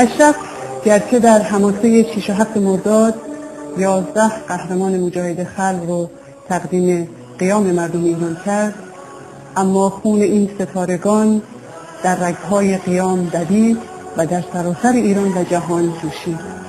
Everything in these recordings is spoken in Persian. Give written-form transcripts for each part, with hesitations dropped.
اشرف گرچه در حماسه 6 و 7 مرداد 11 قهرمان مجاهد خلق رو تقدیم قیام مردم ایران کرد، اما خون این ستارگان در رگهای قیام دوید و در سراسر ایران و جهان جوشید.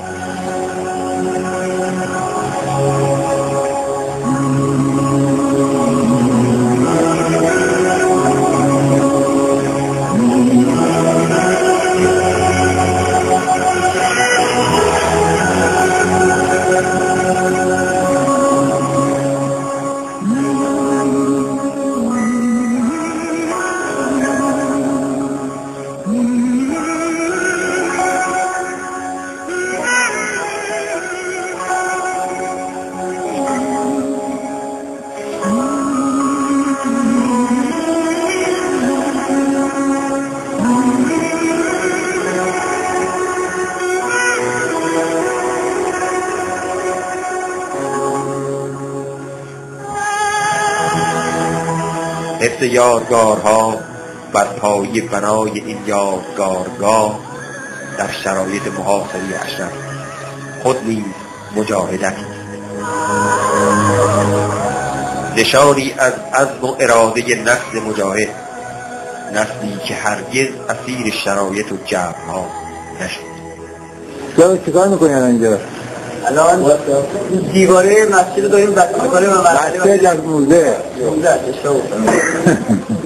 حفظ یادگارها بر پای بنای این یادگارگاه در شرایط محاصره اشرف خود نیز مجاهدتی، نشانی از عزم و اراده نسل مجاهد، نسلی که هرگز اسیر شرایط و جبرها نشد. چیکار میکنی اینجا؟ الان دیواره مسجد داریم بسته کنیم و بسته از موزه